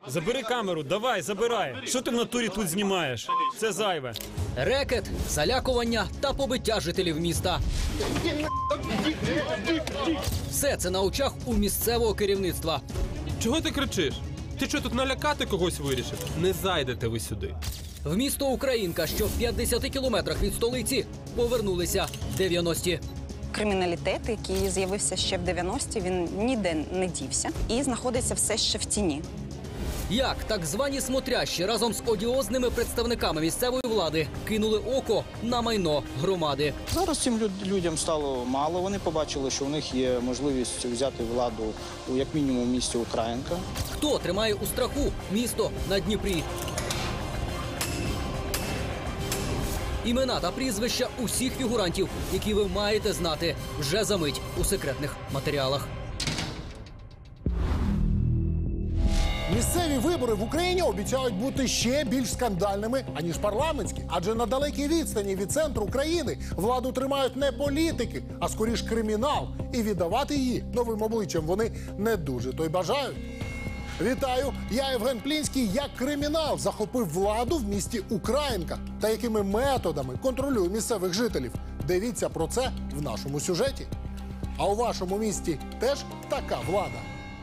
Забери камеру, давай, забирай. Що ти в натурі тут знімаєш? Це зайве. Рекет, залякування та побиття жителів міста. Все це на очах у місцевого керівництва. Чого ти кричиш? Ти що, тут налякати когось вирішив? Не зайдете ви сюди. В місто Українка, що в 50 кілометрах від столиці, повернулися 90-ті. Криміналітет, який з'явився ще в 90-ті, він ніде не дівся і знаходиться все ще в тіні. Як так звані смотрящі разом з одіозними представниками місцевої влади кинули око на майно громади. Зараз цим людям стало мало. Вони побачили, що у них є можливість взяти владу у, як мінімум, місті Українка. Хто тримає у страху місто на Дніпрі? Імена та прізвища усіх фігурантів, які ви маєте знати вже за мить у секретних матеріалах. Місцеві вибори в Україні обіцяють бути ще більш скандальними, аніж парламентські. Адже на далекій відстані від центру країни владу тримають не політики, а скоріш кримінал. І віддавати її новим обличчям вони не дуже то й бажають. Вітаю! Я Євген Плінський. Як кримінал захопив владу в місті Українка та якими методами контролює місцевих жителів. Дивіться про це в нашому сюжеті. А у вашому місті теж така влада?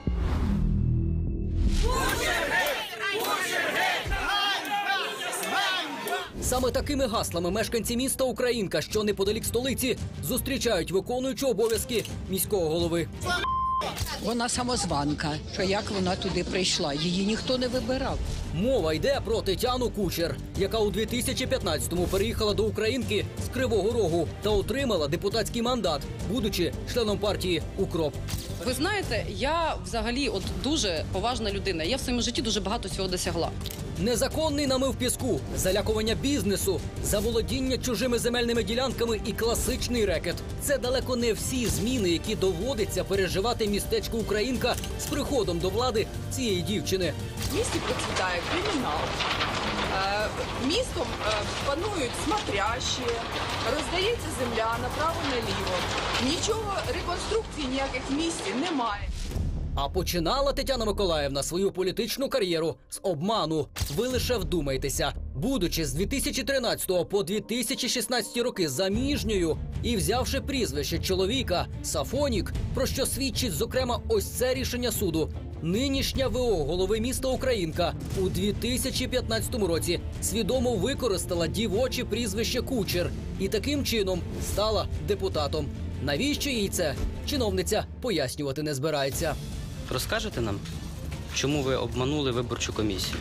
Саме такими гаслами мешканці міста Українка, що неподалік столиці, зустрічають виконуючого обов'язки міського голови. Вона самозванка, що як вона туди прийшла, її ніхто не вибирав. Мова йде про Тетяну Кучер, яка у 2015-му переїхала до Українки з Кривого Рогу та отримала депутатський мандат, будучи членом партії «Укроп». Ви знаєте, я взагалі дуже поважна людина. Я в своєму житті дуже багато всього досягла. Незаконний намив піску, залякування бізнесу, заволодіння чужими земельними ділянками і класичний рекет. Це далеко не всі зміни, які доводиться переживати містечко Українка з приходом до влади цієї дівчини. В місті процвітає кримінал. Містом панують смотрящі, роздається земля направо-наліво. Нічого, реконструкції ніяких в місті немає. А починала Тетяна Миколаївна свою політичну кар'єру з обману. Ви лише вдумайтеся. Будучи з 2013 по 2016 роки заміжньою і взявши прізвище чоловіка Сафонік, про що свідчить, зокрема, ось це рішення суду. Нинішня ВО голови міста Українка у 2015 році свідомо використала дівоче прізвище Кучер і таким чином стала депутатом. Навіщо їй це? Чиновниця пояснювати не збирається. Розкажете нам, чому ви обманули виборчу комісію?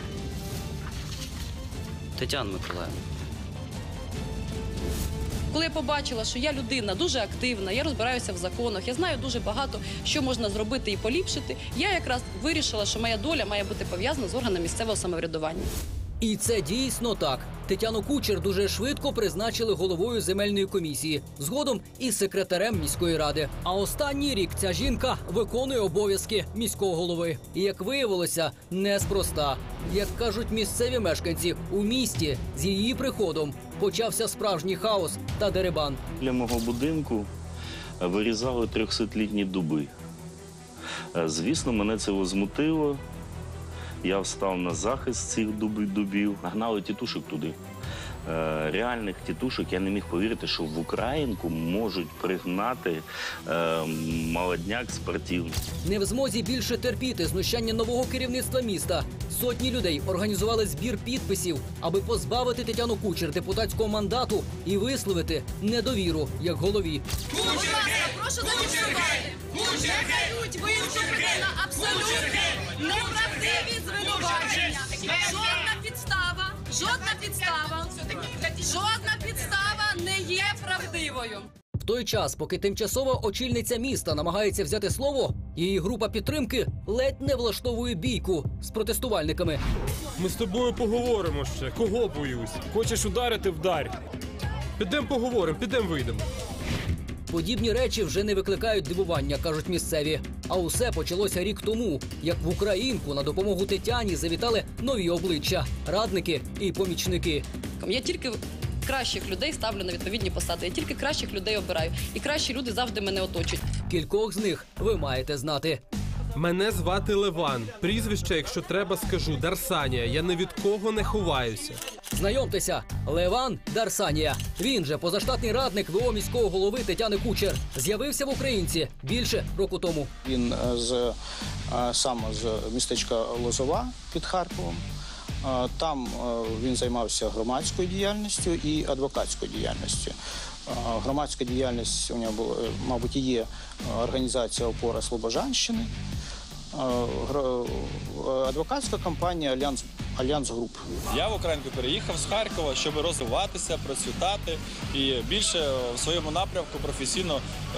Тетяна Миколаївна. Коли я побачила, що я людина дуже активна, я розбираюся в законах, я знаю дуже багато, що можна зробити і поліпшити, я якраз вирішила, що моя доля має бути пов'язана з органами місцевого самоврядування. І це дійсно так. Тетяну Кучер дуже швидко призначили головою земельної комісії, згодом і секретарем міської ради. А останній рік ця жінка виконує обов'язки міського голови. І, як виявилося, неспроста. Як кажуть місцеві мешканці, у місті з її приходом почався справжній хаос та дерибан. Для мого будинку вирізали 300-літні дуби. Звісно, мене це возмутило. Я встав на захист цих дубів, нагнали тітушок туди. Реальних тітушок, я не міг повірити, що в Українку можуть пригнати молодняк спортивний. Не в змозі більше терпіти знущання нового керівництва міста. Сотні людей організували збір підписів, аби позбавити Тетяну Кучер депутатського мандату і висловити недовіру як голові. Будь ласка, прошу зафіксувати. Кучер геть! Ви вчинили абсолютно неправдиві звинувачення. Жодна підстава не є правдивою. В той час, поки тимчасова очільниця міста намагається взяти слово, її група підтримки ледь не влаштовує бійку з протестувальниками. Ми з тобою поговоримо ще. Кого боюсь? Хочеш ударити – вдарь. Підемо поговоримо, підемо вийдемо. Подібні речі вже не викликають дивування, кажуть місцеві. А усе почалося рік тому, як в Українку на допомогу Тетяні завітали нові обличчя – радники і помічники. Я тільки кращих людей ставлю на відповідні посади, я тільки кращих людей обираю. І кращі люди завжди мене оточують. Кількох з них ви маєте знати. Мене звати Леван. Прізвище, якщо треба, скажу, Дарсанія. Я ні від кого не ховаюся. Знайомтеся, Леван Дарсанія. Він же позаштатний радник ВО міського голови Тетяни Кучер. З'явився в Українці більше року тому. Він саме з містечка Лозова під Харковом. Там він займався громадською діяльністю і адвокатською діяльністю. Громадська діяльність у нього була, мабуть, і є організація «Опора Слобожанщини», адвокатська компанія «Альянс Груп». Я в Українку переїхав з Харкова, щоб розвиватися, процвітати і більше в своєму напрямку професійно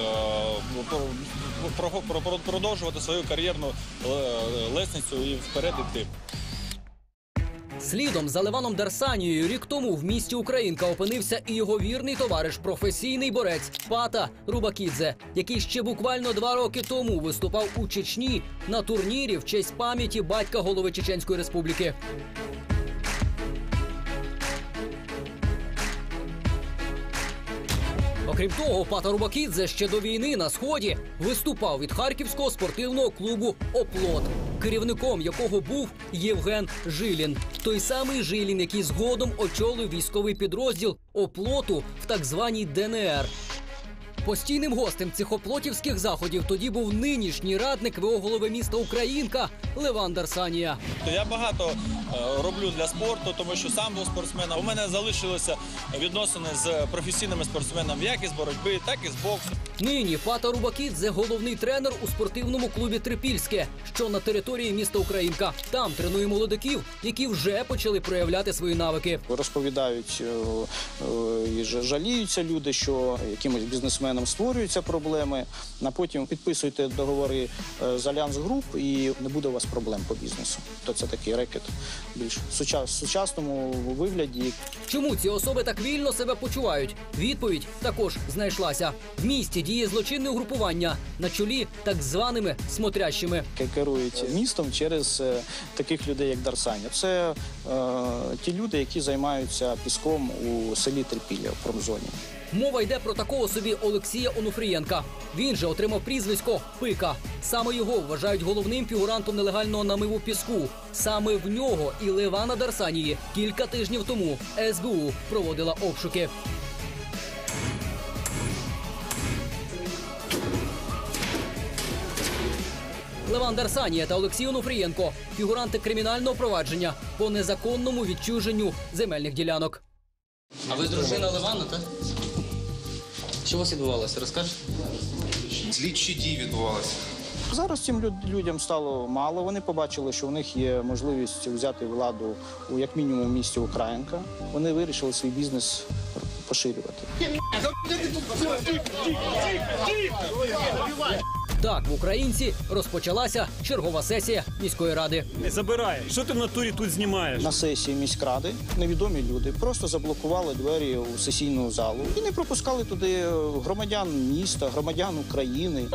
продовжувати свою кар'єрну лестницю і вперед іти. Слідом за Леваном Дарсанією рік тому в місті Українка опинився і його вірний товариш, професійний борець Пата Рубакідзе, який ще буквально 2 роки тому виступав у Чечні на турнірі в честь пам'яті батька голови Чеченської Республіки. Окрім того, Пата Рубакідзе ще до війни на Сході виступав від харківського спортивного клубу «Оплот», керівником якого був Євген Жилін. Той самий Жилін, який згодом очолив військовий підрозділ «Оплоту» в так званій ДНР. Постійним гостем цих оплотівських заходів тоді був нинішній радник ВО голови міста Українка Леван Дарсанія. Я багато роблю для спорту, тому що сам був спортсменом. У мене залишилися відносини з професійними спортсменами як із боротьби, так і з боксу. Нині Пата Рубакідзе – головний тренер у спортивному клубі «Трипільське», що на території міста Українка. Там тренує молодиків, які вже почали проявляти свої навики. Розповідають і жаліються люди, що якимось бізнесменам створюються проблеми, а потім підписуйте договори з Альянс Груп і не буде у вас проблем по бізнесу. То це такий рекет більш в сучасному вигляді. Чому ці особи так вільно себе почувають? Відповідь також знайшлася. В місті діє злочинне угрупування на чолі так званими смотрящими. Керують містом через таких людей, як Дарсаня. Це ті люди, які займаються піском у селі Трипілля в промзоні. Мова йде про такого собі Олексія Онуфрієнка. Він же отримав прізвисько «Пика». Саме його вважають головним фігурантом нелегального намиву піску. Саме в нього і Левана Дарсанії кілька тижнів тому СБУ проводила обшуки. Леван Дарсанія та Олексій Онуфрієнко – фігуранти кримінального провадження по незаконному відчуженню земельних ділянок. А ви дружина Левана, так? Що у вас відбувалося? Розкажете? Слідчі дії відбувалися. Зараз цим людям стало мало. Вони побачили, що у них є можливість взяти владу у, як мінімум, місті Українка. Вони вирішили свій бізнес поширювати. Так, в Українці розпочалася чергова сесія міської ради. Забирай. Що ти в натурі тут знімаєш? На сесії міськради невідомі люди просто заблокували двері у сесійну залу і не пропускали туди громадян міста, громадян України.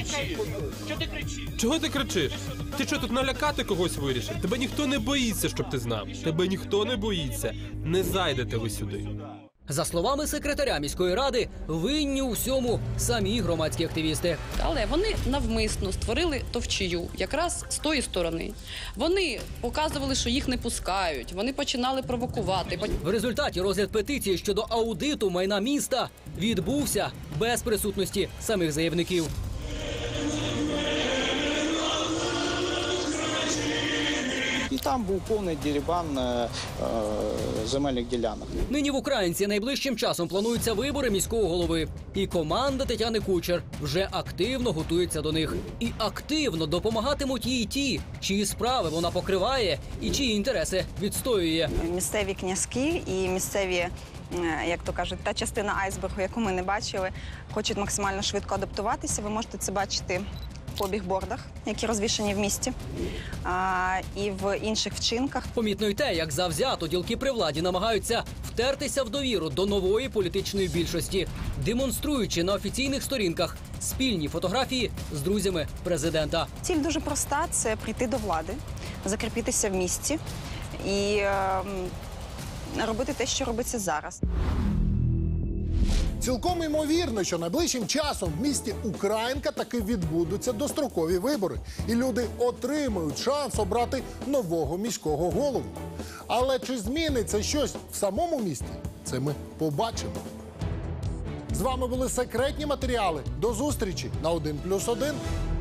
Чого ти кричиш? Ти що, тут налякати когось вирішив? Тебе ніхто не боїться, щоб ти знав. Тебе ніхто не боїться. Не зайдете ви сюди. За словами секретаря міської ради, винні у всьому самі громадські активісти. Але вони навмисно створили товчію, якраз з тої сторони. Вони показували, що їх не пускають, вони починали провокувати. В результаті розгляд петиції щодо аудиту майна міста відбувся без присутності самих заявників. І там був повний дерибан земельних ділянок. Нині в Українці найближчим часом плануються вибори міського голови. І команда Тетяни Кучер вже активно готується до них. І активно допомагатимуть їй ті, чиї справи вона покриває і чиї інтереси відстоює. Місцеві князьки і місцеві, як то кажуть, та частина айсбергу, яку ми не бачили, хочуть максимально швидко адаптуватися. Ви можете це бачити по бігбордах, які розвішані в місті, і в інших вчинках. Помітно й те, як завзято ділки при владі намагаються втертися в довіру до нової політичної більшості, демонструючи на офіційних сторінках спільні фотографії з друзями президента. Ціль дуже проста – це прийти до влади, закріпитися в місті і робити те, що робиться зараз. Цілком ймовірно, що найближчим часом в місті Українка таки відбудуться дострокові вибори. І люди отримають шанс обрати нового міського голову. Але чи зміниться щось в самому місті? Це ми побачимо. З вами були секретні матеріали. До зустрічі на 1+1.